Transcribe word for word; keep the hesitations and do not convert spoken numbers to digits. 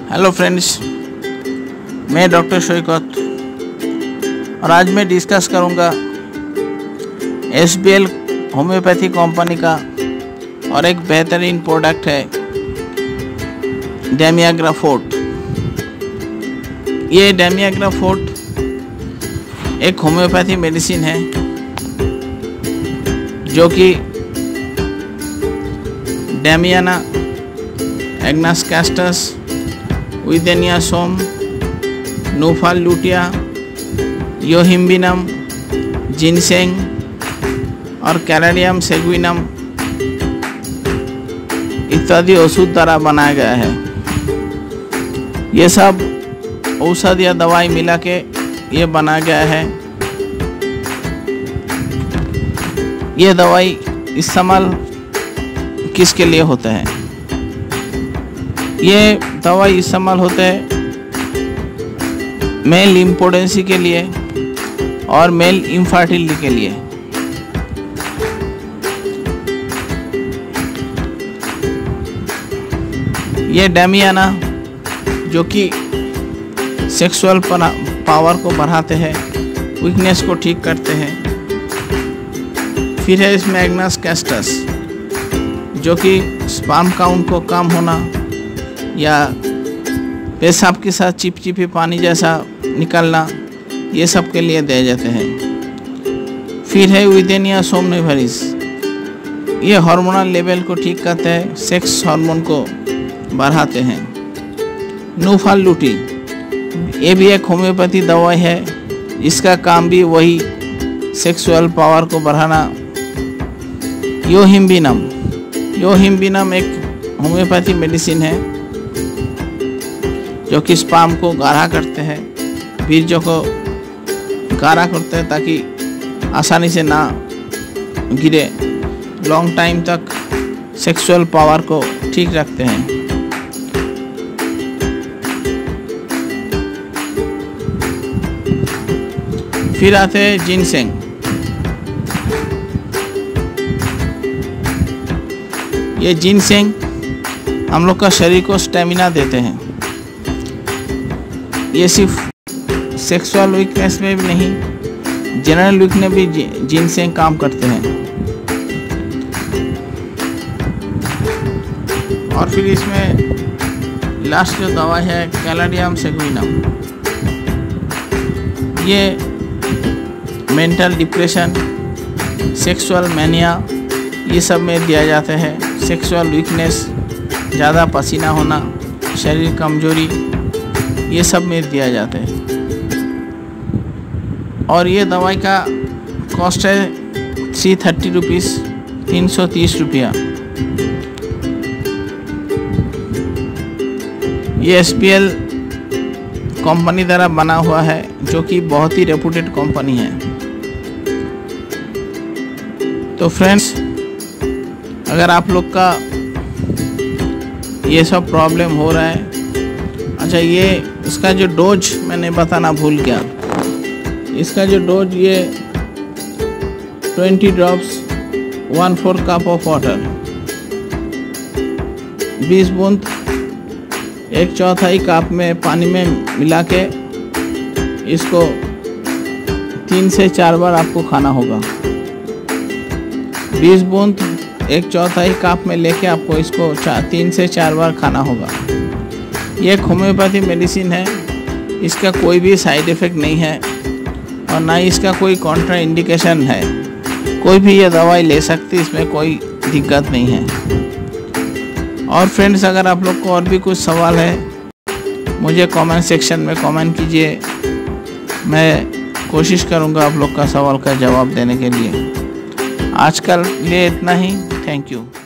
Hello friends, मैं doctor Shaukat और आज मैं डिस्कस करूंगा S B L homeopathy company का और एक बेहतरीन प्रोडक्ट है डेमियाग्रा फोर्ट। ये डेमियाग्रा फोर्ट एक होम्योपैथी मेडिसिन है जो कि डेमियाना एग्नास कैस्टस, विदेनिया सोम, नूफाल लुटिया, योहिम्बिनम, जिनसेंग और कैलेडियम सेगुइनम इत्यादि औषध द्वारा बनाया गया है। ये सब औषध या दवाई मिला के ये बनाया गया है। ये दवाई इस्तेमाल किसके लिए होता है? ये दवाई इस्तेमाल होता है मेल इम्पोर्टेंसी के लिए और मेल इनफर्टिलिटी के लिए। ये डेमियाना जो कि सेक्सुअल पावर को बढ़ाते हैं, वीकनेस को ठीक करते हैं। फिर है इसमें एग्नास कैस्टस जो कि स्पर्म काउंट को कम होना या पेशाब के साथ चिपचिपी पानी जैसा निकलना, ये सब के लिए दिए जाते हैं। फिर है विदेनिया सोमनिफेरस, ये हार्मोनल लेवल को ठीक करते हैं, सेक्स हार्मोन को बढ़ाते हैं। नूफाल लुटी, ये भी एक होम्योपैथी दवाई है, इसका काम भी वही सेक्सुअल पावर को बढ़ाना। योहिम्बिनम, योहिम्बिनम एक होम्योपैथी मेडिसिन है जो कि स्पर्म को गाढ़ा करते हैं, बीजों को गाढ़ा करते हैं ताकि आसानी से ना गिरे, लॉन्ग टाइम तक सेक्सुअल पावर को ठीक रखते हैं। फिर आते हैं जिनसेंग। ये जिनसेंग हम लोग का शरीर को स्टेमिना देते हैं। ये सिर्फ सेक्सुअल वीकनेस में भी नहीं, जनरल वीकनेस भी जिनसेंग काम करते हैं। और फिर इसमें लास्ट जो दवा है कैलेडियम सेगुइनम, ये मेंटल डिप्रेशन, सेक्सुअल मैनिया, ये सब में दिया जाता है। सेक्सुअल वीकनेस, ज़्यादा पसीना होना, शरीर कमजोरी, ये सब में दिया जाता है। और ये दवाई का कॉस्ट है थ्री थर्टी रुपीज़, तीन सौ तीस रुपया। ये एस बी एल कंपनी द्वारा बना हुआ है जो कि बहुत ही रेपुटेड कंपनी है। तो फ्रेंड्स, अगर आप लोग का ये सब प्रॉब्लम हो रहा है, अच्छा ये इसका जो डोज मैंने बताना भूल गया, इसका जो डोज ये twenty drops one four cup of water, बीस बूंद एक चौथाई कप में पानी में मिला के इसको तीन से चार बार आपको खाना होगा। बीस बूंद एक चौथाई कप में लेके आपको इसको चार तीन से चार बार खाना होगा। ये एक होम्योपैथी मेडिसिन है, इसका कोई भी साइड इफ़ेक्ट नहीं है और ना ही इसका कोई कॉन्ट्रा इंडिकेशन है। कोई भी ये दवाई ले सकती, इसमें कोई दिक्कत नहीं है। और फ्रेंड्स, अगर आप लोग को और भी कुछ सवाल है मुझे कमेंट सेक्शन में कमेंट कीजिए, मैं कोशिश करूँगा आप लोग का सवाल का जवाब देने के लिए। आज के लिए इतना ही, थैंक यू।